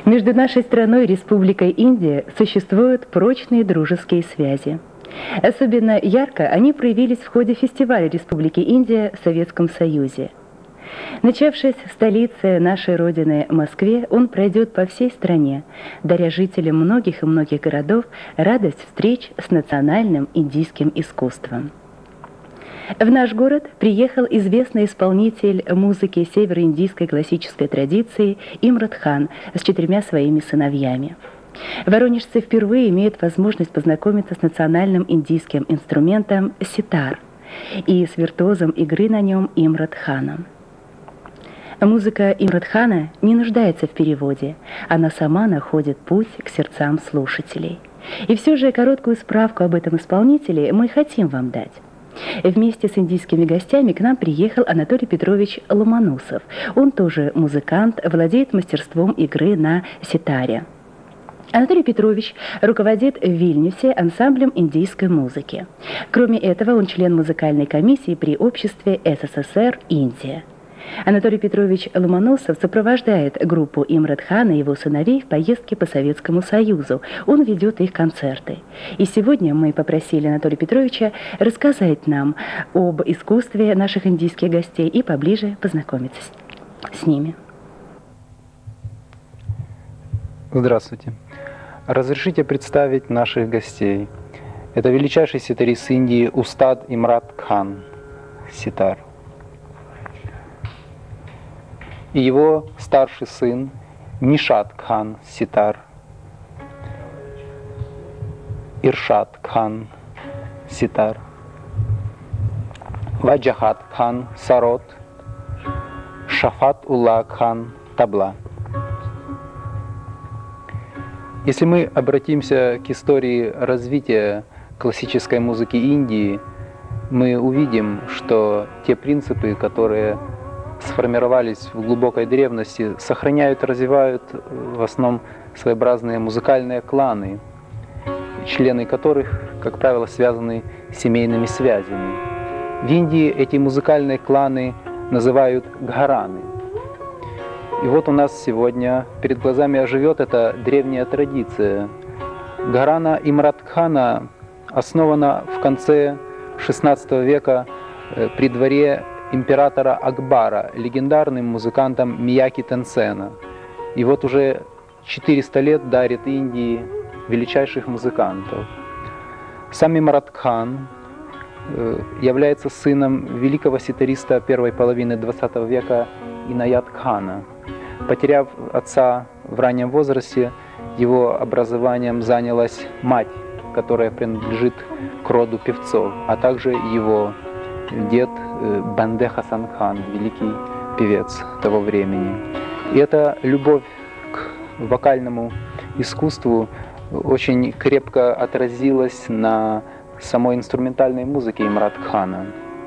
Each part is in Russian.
Между нашей страной и Республикой Индия существуют прочные дружеские связи. Особенно ярко они проявились в ходе фестиваля Республики Индия в Советском Союзе. Начавшись в столице нашей Родины, Москве, он пройдет по всей стране, даря жителям многих и многих городов радость встреч с национальным индийским искусством. В наш город приехал известный исполнитель музыки североиндийской классической традиции Имрат Хан с 4 своими сыновьями. Воронежцы впервые имеют возможность познакомиться с национальным индийским инструментом ситар и с виртуозом игры на нем Имрат Ханом. Музыка Имрат Хана не нуждается в переводе, она сама находит путь к сердцам слушателей. И все же короткую справку об этом исполнителе мы хотим вам дать. Вместе с индийскими гостями к нам приехал Анатолий Петрович Ломоносов. Он тоже музыкант, владеет мастерством игры на ситаре. Анатолий Петрович руководит в Вильнюсе ансамблем индийской музыки. Кроме этого, он член музыкальной комиссии при обществе СССР «Индия». Анатолий Петрович Ломоносов сопровождает группу Имрат Хана и его сыновей в поездке по Советскому Союзу. Он ведет их концерты. И сегодня мы попросили Анатолия Петровича рассказать нам об искусстве наших индийских гостей и поближе познакомиться с ними. Здравствуйте. Разрешите представить наших гостей. Это величайший ситарист Индии Устад Имрат Хан, ситар. И его старший сын Нишат Хан, ситар. Иршад Хан, ситар. Ваджахат Хан, сарот. Шафат Улла Хан, табла. Если мы обратимся к истории развития классической музыки Индии, мы увидим, что те принципы, которые сформировались в глубокой древности, сохраняют и развивают в основном своеобразные музыкальные кланы, члены которых, как правило, связаны семейными связями. В Индии эти музыкальные кланы называют гхараны. И вот у нас сегодня перед глазами оживет эта древняя традиция. Гхарана Имрат Хана основана в конце XVI века при дворе императора Акбара, легендарным музыкантом Мияки Тенсена. И вот уже 400 лет дарит Индии величайших музыкантов. Сам Имрат Хан является сыном великого ситариста первой половины XX века Инаят Хана. Потеряв отца в раннем возрасте, его образованием занялась мать, которая принадлежит к роду певцов, а также его дед Банде Хасан Хан, великий певец того времени. И эта любовь к вокальному искусству очень крепко отразилась на самой инструментальной музыке Имрат Хана.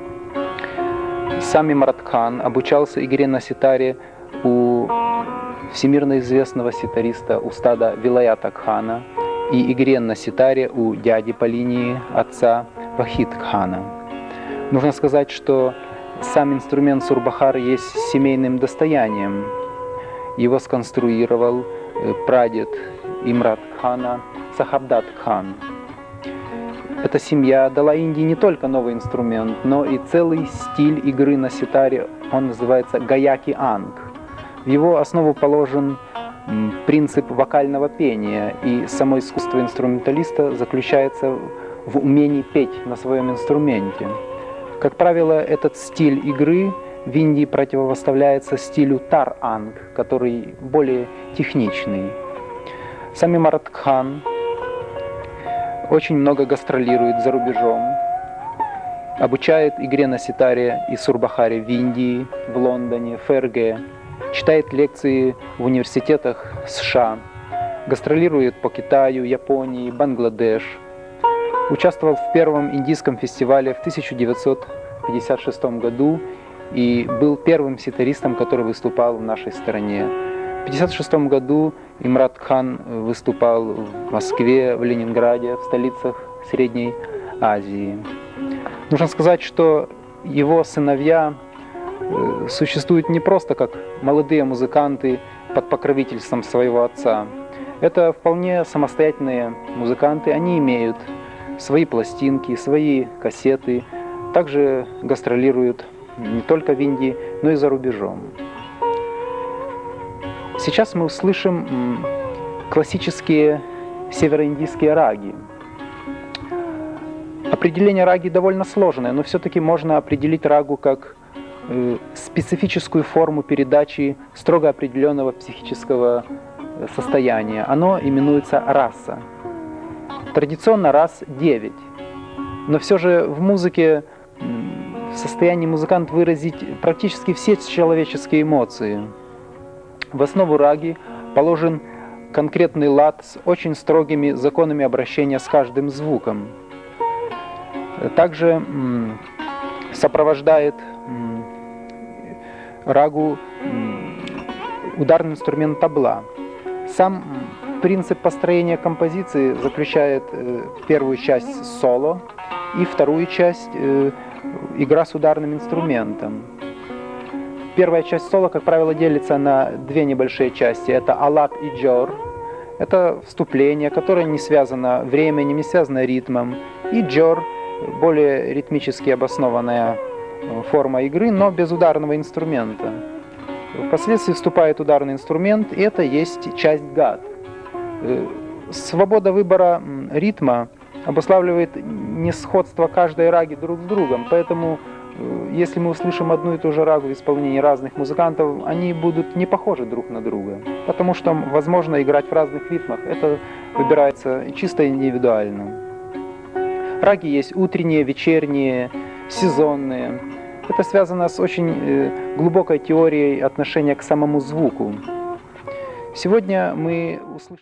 Сам Имрат Хан обучался игре на ситаре у всемирно известного ситариста Устада Вилаята Хана и игре на ситаре у дяди по линии отца Вахид Хана. Нужно сказать, что сам инструмент сурбахар есть семейным достоянием. Его сконструировал прадед Имрат Хана Сахабдат Хан. Эта семья дала Индии не только новый инструмент, но и целый стиль игры на ситаре, он называется гаяки анг. В его основу положен принцип вокального пения, и само искусство инструменталиста заключается в умении петь на своем инструменте. Как правило, этот стиль игры в Индии противопоставляется стилю тар-анг, который более техничный. Сам Имрат Хан очень много гастролирует за рубежом, обучает игре на ситаре и сурбахаре в Индии, в Лондоне, Ферге, читает лекции в университетах США, гастролирует по Китаю, Японии, Бангладеш. Участвовал в первом индийском фестивале в 1956 году и был первым ситаристом, который выступал в нашей стране. В 1956 году Имрат Хан выступал в Москве, в Ленинграде, в столицах Средней Азии. Нужно сказать, что его сыновья существуют не просто как молодые музыканты под покровительством своего отца. Это вполне самостоятельные музыканты, они имеют свои пластинки, свои кассеты, также гастролируют не только в Индии, но и за рубежом. Сейчас мы услышим классические североиндийские раги. Определение раги довольно сложное, но все-таки можно определить рагу как специфическую форму передачи строго определенного психического состояния. Оно именуется раса. Традиционно рас 9. Но все же в музыке в состоянии музыкант выразить практически все человеческие эмоции. В основу раги положен конкретный лад с очень строгими законами обращения с каждым звуком. Также сопровождает рагу ударный инструмент табла. Сам принцип построения композиции заключает первую часть соло и вторую часть игра с ударным инструментом. Первая часть соло, как правило, делится на две небольшие части. Это алап и джор. Это вступление, которое не связано временем, не связано ритмом. И джор, более ритмически обоснованная форма игры, но без ударного инструмента. Впоследствии вступает ударный инструмент, и это есть часть гад. Свобода выбора ритма обуславливает несходство каждой раги друг с другом, поэтому если мы услышим одну и ту же рагу в исполнении разных музыкантов, они будут не похожи друг на друга, потому что возможно играть в разных ритмах, это выбирается чисто индивидуально. Раги есть утренние, вечерние, сезонные. Это связано с очень глубокой теорией отношения к самому звуку. Сегодня мы услышим...